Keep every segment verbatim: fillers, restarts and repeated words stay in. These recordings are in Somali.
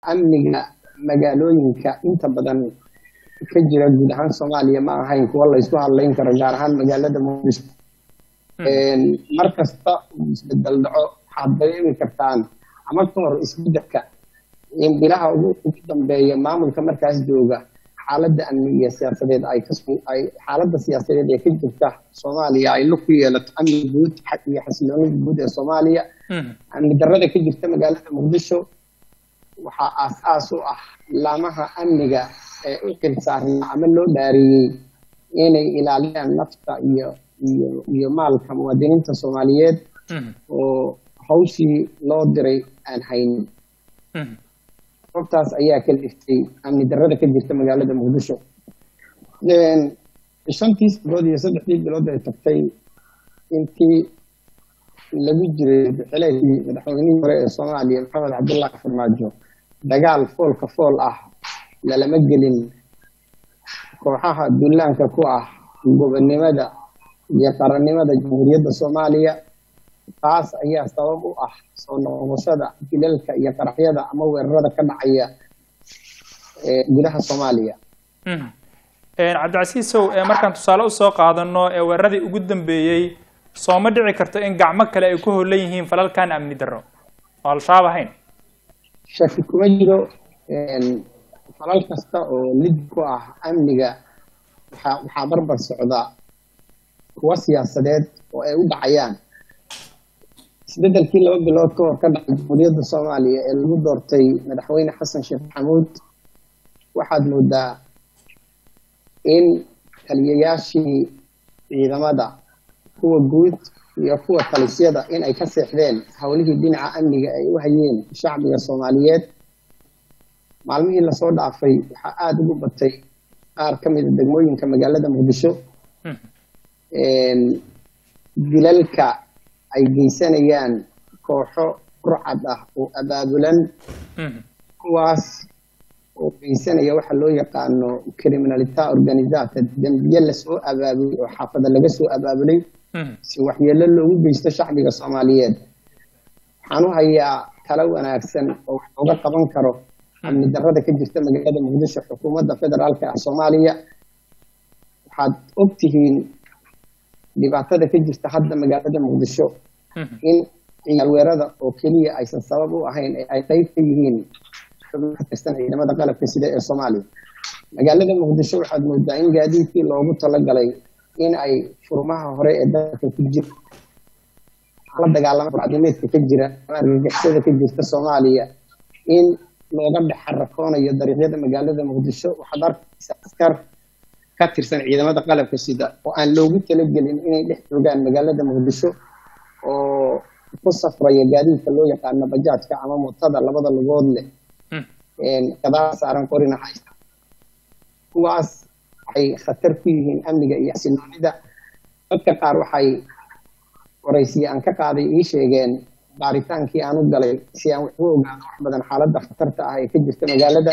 amniga magaalooyinka inta badan ka jira guud ahaan Soomaaliya ma ahayn kuwa la isku hadlayn karo gaar ahaan magaalada Muqdisho een markasta isbedel dhaco waxaad dareemi kartaan ama ka hor isbedelka in bilaha ugu dambeeya maamulka markaas jooga xaaladda amniga siyaasadeed ay ka ay xaaladda siyaasadeed ee ka jirta Soomaaliya ay lu ku yeelato amniga guud iyo xasiloonida guud ee Soomaaliya amni darrada ka jirta magaalada Muqdisho waxa aas-aas u ah laamaha amniga ee u qilsaaran ama loo dhaariyay inay ilaaliyaan nafta iyo iyo iyo maalka muwaadiniinta Soomaaliyeed oo hawshii loo diray aan haynin sababtaas ayaa ka dhiftay amni darrada ka jirta magaalada Muqdisho een shantii bilood iyo saddexdii bilood ay tagtay intii lagu jiray xilligii madaxweynihii hore ee Soomaaliya Maxamed Cabdullaahi Farmaajo dagaal foolka fool ah lalama gelin kooxaha duulaanka ku ah gobonimada iyo qarannimada Jamhuuriyadda Soomaaliya taas ayaa sabab u ah soo noqoshada dilalka iyo qaraxyada ama weerarada ka dhacaya ee gudaha Soomaaliya een Cabdicasiisow markaan tusaale u soo qaadano ee weeraradii ugu dambeeyay soo ma dhici karto in gacmo kale ay ku hoolan yihiin falalkan amni darro oo al-shabaab ahayn shaki kuma jiro een falal kasta oo lid ku ah amniga waxa waxa barbar socda kuwa siyaasadeed oo ay u dhacayaan isbedelkii laba bilood ka hor ka dhacay Jamhuuriyadda Soomaaliya ee lagu doortay madaxweyne Xasan Sheekh Maxamuud waxaad moodaa in taliyayaashii ciidamada kuwa guud iyo kuwa talisyada in ay ka seexdeen hawlihii dhinaca amniga ay u hayeen shacbiga Soomaaliyeed maalmihii la soo dhaafay waxa aad ugu batay qaar ka mid ah degmooyinka magaalada Muqdisho een dilalka ay geysanayaan kooxo rucad ah oo abaabulan kuwaas oo geysanaya waxa loo yaqaano criminality organized dambiye la soo abaabulay oo xaafada laga soo abaabulay si waxyeello loogu geysto shacbiga Soomaaliyeed waxaan u hayaa talo wanaagsan oo wax uga qaban karo amni darrada ka jirta magaalada Muqdisho xukuumadda federaalka ah Soomaaliya waxaad ogtihiin dhibaatada ka jirta hadda magaalada Muqdisho in ciyaar weerarada oo kaliya aysan sabab u ahayn ay qayb ka yihiin xubnaha tirsan ciidamada qalabka sida ee Soomaaliya magaalada Muqdisho waxaad moodaa in gaadiidkii loogu talagalay in ay furmaha hore ee dalka ku jira la dagaalamo furcadimeedka ka jira argagixisada ka jirta Soomaaliya in looga dhaxarkoonayo dariiqyada magaalada Muqdisho waxaad arkaysaa askar ka tirsan ciidamada qalabka sida oo aan loogu talagelin inay dhex joogaan magaalada Muqdisho oo ku safraya gaadiidka loo yaqaan bajaajka ama mootada labada lugood leh een kadaar saaran qorina haysta kuwaas ay khatar ku yihiin amniga iyo xasiloonida dadka qaar waxay waraysiyo aan ka qaaday ii sheegeen baaritaankii aan u galay si aan wax u ogaado wax badan xaaladda khatarta ah ee ka jirta magaalada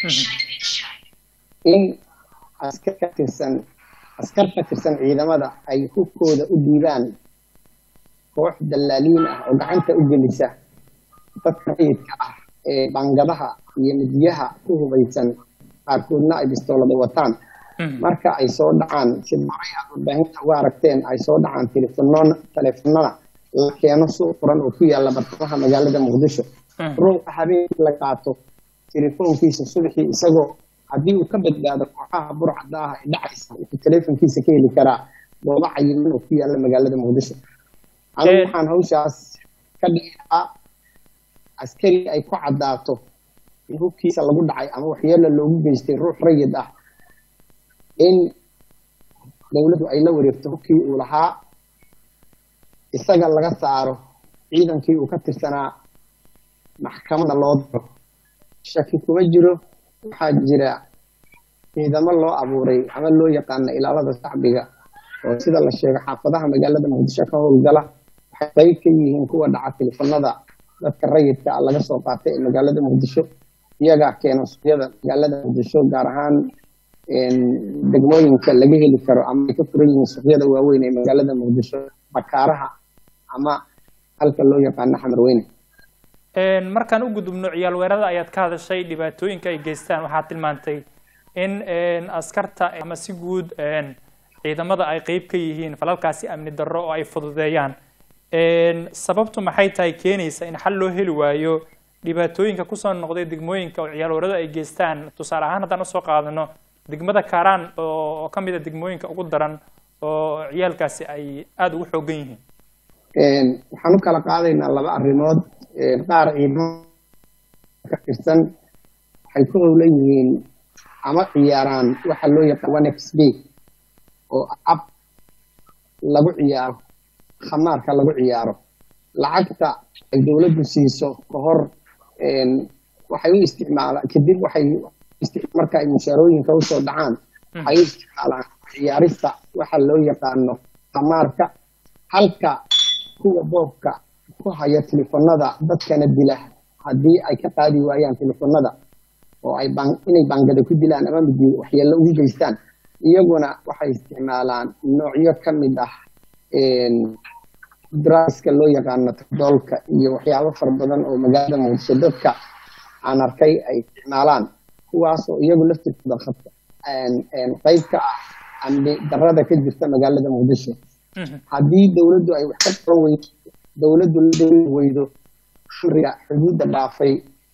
in askar ka tirsan askar ka tirsan ciidamada ay hubkooda u dhiibaan koox dalaaliin ah oo gacanta u gelisa dadka rayidka ah ee bangadaha iyo midiyaha ku hubaysan qaarkoodna ay bistoolada wataan marka ay soo dhacaan sida maraya warbaahinta uga aragteen ay soo dhacaan telefoon telefoonada la keeno suuq furan oo ku yaala bartamaha magaalada Muqdisho ruuxa habeenkii la qaato telefoonkiisa subaxii isagoo haddii uu ka badbaado kooxaha burcada ah ee dhacaysa uu telefoonkiisa ka heli karaa goobo cayiman oo ku yaala magaalada Muqdisho anigu waxaan hawshaas ka dhigaa askari ay ku cadaato in hubkiisa lagu dhacay ama waxyeello loogu geystay ruux rayid ah in dawladdu ay la wareegto hubkii uu lahaa isaga laga saaro ciidankii uu ka tirsanaa maxkamadda loo diro shaki kuma jiro waxaa jira ciidamo loo abuuray ama loo yaqaano ilaalada shacbiga oo sida la sheego xaafadaha magaalada Muqdisho ka howlgala waxay qayb ka yihiin kuwa dhaca telefoonada dadka rayidka ah laga soo qaatay ee magaalada Muqdisho iyaga keena suuqyada magaalada Muqdisho gaar ahaan degmooyinka laga heli karo ama ay ka furan yihiin suuqyada waaweyn ee magaalada Muqdisho bakaaraha ama halka loo yaqaan Xamar Weyne een markaan u gudubno ciyaal weerarada ayaad ka hadashay dhibaatooyinka ay geystaan waxaad tilmaantay in een askarta ama si guud een ciidamada ay qayb ka yihiin falalkaasi amni darro oo ay fududeeyaan een sababtu maxay tahay keenaysa in xal loo heli waayo dhibaatooyinka ku soo noqday degmooyinka oo ciyaal weerarada ay geystaan tusaale ahaan haddaan usoo qaadano degmada Kaaraan oo ka mid ah degmooyinka ugu daran oo ciyaalkaasi ay aad ugu xoogan yihiin een waxaan u kala qaadaynaa laba arrimood ee qaar ciidamada ka tirsan waxay ku howlan yihiin ama ciyaaraan waxa loo yaqaan one x b oo ab lagu ciyaaro khamaarka lagu ciyaaro lacagta ay dawladdu siiso ka hor een waxay u isticmaalaan kadib waxay marka ay mushaarooyinka u soo dhacaan waxay u isticmaalaan ciyaarista waxa loo yaqaano khamaarka halka kuwa boobka ku haya telefoonada dadkana dila haddii ay ka qaadi waayaan telefoonada oo ay baan inay baangada ku dilaan ama mid waxyeello ugu geystaan iyaguna waxay isticmaalaan noocyo ka mid ah een draaska loo yaqaano todolka iyo waxyaabo fara badan oo magaalada muqdisho dadka aan arkay ay isticmaalaan kuwaas oo iyagu laftirkooda khadka een een qayb ka ah amni darrada ka jirta magaalada muqdisho haddii dawladdu ay wax ka qaban weydo dawladdu la weydo xuriga xuduudda dhaafay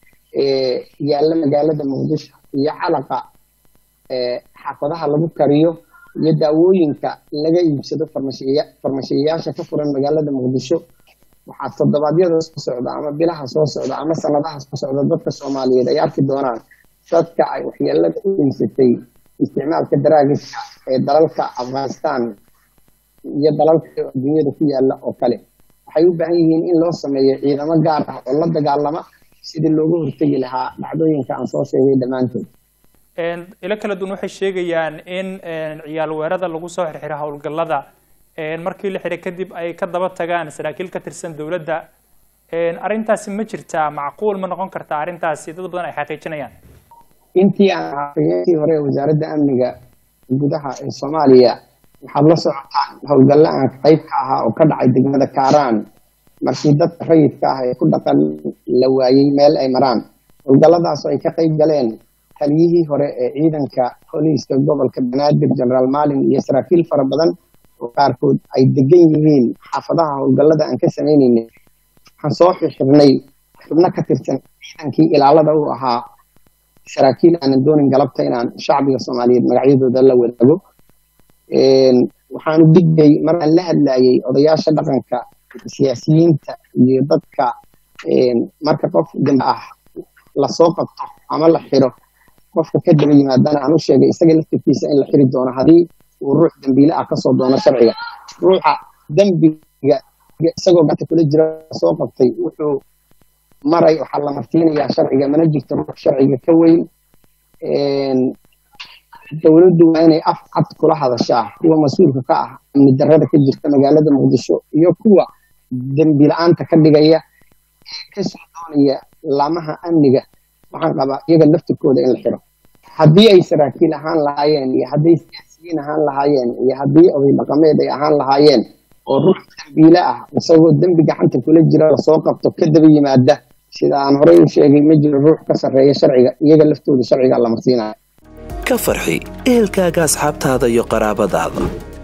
ee yaalla magaalada muqdisho iyo calaqa ee xaafadaha lagu kariyo iyo daawooyinka laga iibsado farmashiya farmashiyaasha ka furan magaalada muqdisho waxaa toddobaadyada soo socda ama bilaha soo socda ama sanadaha soo socda dadka Soomaaliyeed ay arki doonaan dadka ay waxyeelada u geysatay isticmaalka daraagiska ee dalalka Afghanistan iyo dalalka adduunyada ku yaala oo kale waxay u baahan yihiin in loo sameeyo ciidamo gaar ah oo la dagaalama sidii looga hortagi lahaa dhacdooyinka aan soo sheegay dhammaantood een ila kala duwan waxay sheegayaan in een ciyaal weerarada lagu soo xirxiro howlgallada een markii la xiray kadib ay ka daba tagaan saraakiil ka tirsan dawladda een arintaasi ma jirtaa macquul ma noqon kartaa arintaasi dad badan ay xaqiijinayaan intii aan xaqiijintii hore wasaaradda amniga gudaha ee Soomaaliya waxaad la socotaan howlgalla aan qayb ka ahaa oo ka dhacay degmada Kaaraan markii dadka rayidka ah ee ku dhaqan la waayay meel ay maraan howlgalladaas ay ka qayb galeen taliyihii hore ee ciidanka booliiska gobolka Banaadir General Maalin iyo saraakiil fara badan oo qaarkood ay degan yihiin xaafadaha howlgallada aan ka sameynay waxaan soo xirnay xubno ka tirsan ciidankii ilaalada u ahaa saraakiil aan doonin galabta inaan shacbiga Soomaaliyeed magacyadooda la wadaago een waxaan digday maraan la hadlayay odayaasha dhaqanka siyaasiyiinta iyo dadka een marka qof dambe ah la soo qabto ama la xiro qofka ka daba yimaadana aan u sheegay isaga laftirkiisa in la xiri doono haddii uu ruux dambiile ah ka soo doono sharciga ruuxa dambiga isagoo gacanta kula jira soo qabtay wuxuu maray waxaa la martiinayaa sharciga mana jirto ruux sharciga ka weyn een dawladdu waa inay af cad kula hadashaa kuwa mas-uulka ka ah amni darrada ka jirta magaalada muqdisho iyo kuwa dambi la-aanta ka dhigaya ee ka socdoonaya laamaha amniga waxaan qabaa iyaga laftirkooda in la xiro haddii ay saraakiil ahaan lahaayeen iyo hadday siyaasiyiin ahaan lahaayeen iyo haddii oday dhaqameed ay ahaan lahaayeen oo ruux dambiile ah isagoo dembi gacanta kula jira lasoo qabto ka daba yimaada sida aan horey u sheegay ma jiro ruux ka sarreeya sharciga iyaga laftooda sharciga la marsiinayo ka farxi ehelkaaga asxaabtaada iyo qaraabadaada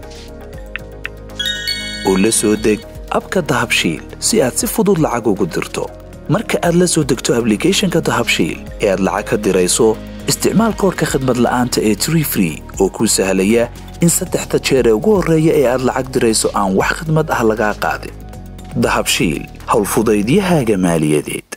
oo la soo deg abka dahabshiil si aad si fudud lacag ugu dirto marka aad la soo degto applicationka dahabshiil ee aad lacag ka dirayso isticmaal koodhka khidmad la'aanta ee tree free oo kuu sahlaya in saddexda jeer ee ugu horreeya ee aad lacag dirayso aan wax khidmad ah lagaa qaadin dahabshiil howlfudaydiyahaaga maaliyadeed